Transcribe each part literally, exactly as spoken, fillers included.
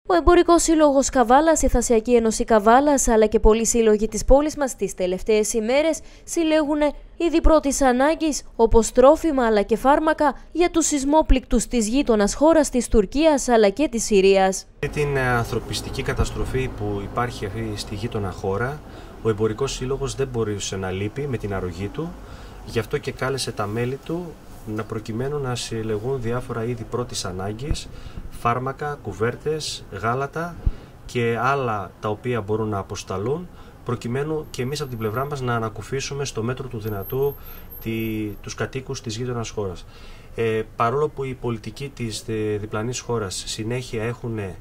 Ο Εμπορικός Σύλλογος Καβάλας, η Θασσιακή Ένωση Καβάλας αλλά και πολλοί σύλλογοι της πόλης μας τις τελευταίες ημέρες συλλέγουν είδη πρώτης ανάγκης όπως τρόφιμα αλλά και φάρμακα για τους σεισμόπληκτους της γείτονας χώρας της Τουρκίας αλλά και της Συρίας. Την ανθρωπιστική καταστροφή που υπάρχει αυτή στη γείτονα χώρα, ο Εμπορικός Σύλλογος δεν μπορούσε να λείπει με την αρρωγή του, γι' αυτό και κάλεσε τα μέλη του να προκειμένου να συλλεγούν διάφορα είδη πρώτης ανάγκης, φάρμακα, κουβέρτες, γάλατα και άλλα τα οποία μπορούν να αποσταλούν, προκειμένου και εμείς από την πλευρά μας να ανακουφίσουμε στο μέτρο του δυνατού τη, τους κατοίκους της γείτονας χώρας. Ε, παρόλο που οι πολιτικοί της διπλανής χώρας συνέχεια έχουν ε,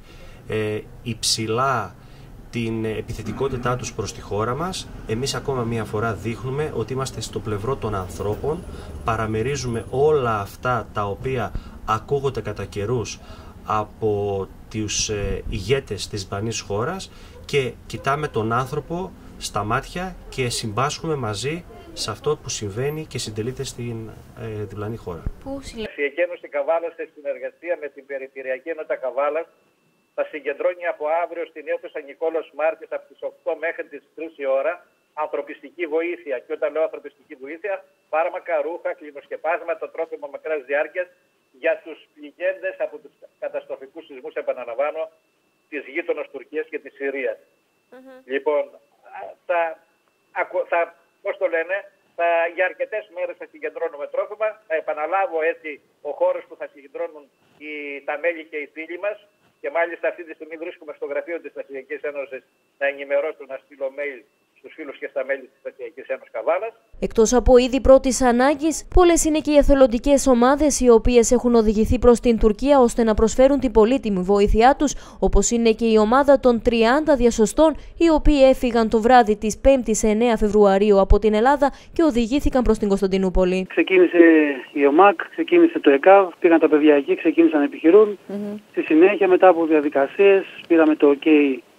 υψηλά την επιθετικότητά τους προς τη χώρα μας, εμείς ακόμα μία φορά δείχνουμε ότι είμαστε στο πλευρό των ανθρώπων, παραμερίζουμε όλα αυτά τα οποία ακούγονται κατά καιρούς από τους ε, ηγέτες της διπλανής χώρας και κοιτάμε τον άνθρωπο στα μάτια και συμπάσχουμε μαζί σε αυτό που συμβαίνει και συντελείται στην ε, διπλανή χώρα. Η Ένωση Καβάλας, σε συνεργασία με την Περιφερειακή Ενότητα Καβάλας, θα συγκεντρώνει από αύριο στην αίθουσα Νικόλαος Μάρτης από τις οκτώ μέχρι τις τρεις η ώρα ανθρωπιστική βοήθεια. Και όταν λέω ανθρωπιστική βοήθεια, φάρμακα, ρούχα, κλινοσκεπάσματα, τρόφιμα μακράς διάρκειας για τους πληγέντες από τους καταστροφικούς σεισμούς, επαναλαμβάνω, της γείτονας Τουρκίας και της Συρίας. Mm-hmm. Λοιπόν, θα, θα, πώς το λένε, θα, για αρκετές μέρες θα συγκεντρώνουμε τρόφιμα. Θα επαναλάβω έτσι ο χώρος που θα συγκεντρώνουν οι, τα μέλη και οι φίλοι μας. Και μάλιστα αυτή τη στιγμή βρίσκομαι στο γραφείο της Θασσιακής Ένωσης να ενημερώσω, να στείλω mail στους φίλους και στα μέλη της Θασσιακής Ένωσης Καβάλας. Εκτός από είδη πρώτης ανάγκης, πολλές είναι και οι εθελοντικές ομάδες οι οποίες έχουν οδηγηθεί προς την Τουρκία ώστε να προσφέρουν την πολύτιμη βοήθειά τους, όπως είναι και η ομάδα των τριάντα διασωστών, οι οποίοι έφυγαν το βράδυ της πέμπτης εννέα Φεβρουαρίου από την Ελλάδα και οδηγήθηκαν προς την Κωνσταντινούπολη. Ξεκίνησε η ΟΜΑΚ, ξεκίνησε το ΕΚΑΒ, πήγαν τα παιδιά εκεί, ξεκίνησαν να επιχειρούν. Mm-hmm. Στη συνέχεια, μετά από διαδικασίες, πήραμε το OK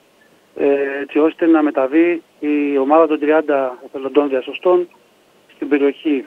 έτσι ώστε να μεταβεί η ομάδα των τριάντα εθελοντών διασωστών στην περιοχή.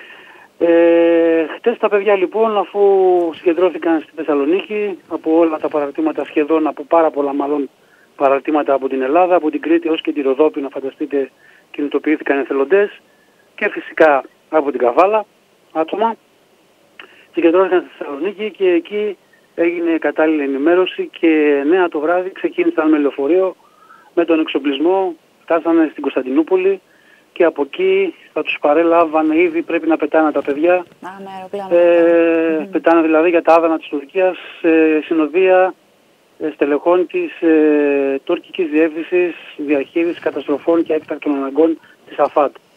Ε, χτες τα παιδιά λοιπόν, αφού συγκεντρώθηκαν στη Θεσσαλονίκη από όλα τα παραρτήματα, σχεδόν από πάρα πολλά μάλλον παραρτήματα από την Ελλάδα, από την Κρήτη ως και τη Ροδόπη, να φανταστείτε, κινητοποιήθηκαν εθελοντές και φυσικά από την Καβάλα άτομα. Συγκεντρώθηκαν στη Θεσσαλονίκη και εκεί έγινε κατάλληλη ενημέρωση και εννέα το βράδυ ξεκίνησαν με λεωφορείο με τον εξοπλισμό, φτάσανε στην Κωνσταντινούπολη και από εκεί θα τους παρέλαβαν ήδη, πρέπει να πετάνε τα παιδιά. Α, με αεροπλάνο. Ε, mm. Πετάνε δηλαδή για τα άδανα της Τουρκίας, ε, συνοδεία ε, στελεχών της ε, τουρκικής διεύθυνσης διαχείρισης καταστροφών και έκτακτων αναγκών της ΑΦΑΤ.